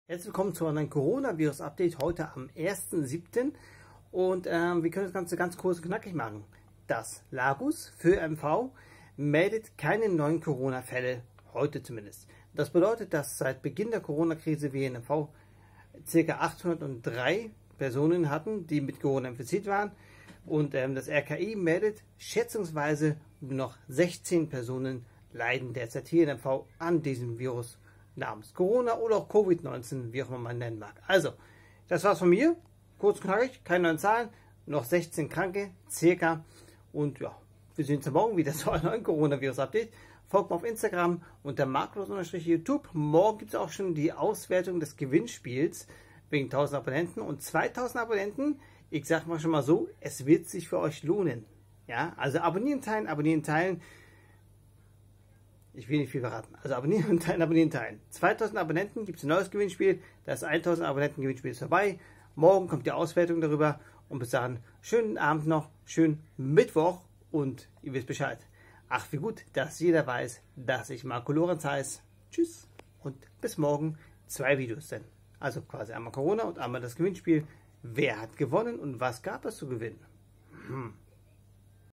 Herzlich willkommen zu einem Coronavirus-Update heute am 1.7. Und wir können das Ganze ganz kurz und knackig machen. Das LARUS für MV meldet keine neuen Corona-Fälle, heute zumindest. Das bedeutet, dass seit Beginn der Corona-Krise wir in MV ca. 803 Personen hatten, die mit Corona infiziert waren. Und das RKI meldet schätzungsweise nur noch 16 Personen leiden derzeit hier in MV an diesem Virus namens Corona oder auch Covid-19, wie auch immer man nennen mag. Also, das war's von mir. Kurz und knackig, keine neuen Zahlen, noch 16 Kranke, circa. Und ja, wir sehen uns morgen wieder zu einem neuen Coronavirus-Update. Folgt mir auf Instagram unter Markus_YouTube. Morgen gibt es auch schon die Auswertung des Gewinnspiels wegen 1000 Abonnenten und 2000 Abonnenten. Ich sag mal schon mal so, es wird sich für euch lohnen. Ja, also abonnieren, teilen, abonnieren, teilen. Ich will nicht viel verraten. Also abonnieren und teilen, abonnieren, teilen. 2000 Abonnenten gibt es ein neues Gewinnspiel. Das 1000 Abonnenten Gewinnspiel ist vorbei. Morgen kommt die Auswertung darüber. Und bis dahin, schönen Abend noch, schönen Mittwoch und ihr wisst Bescheid. Ach, wie gut, dass jeder weiß, dass ich Marco Lorenz heiße. Tschüss und bis morgen. 2 Videos denn. Also quasi einmal Corona und einmal das Gewinnspiel. Wer hat gewonnen und was gab es zu gewinnen?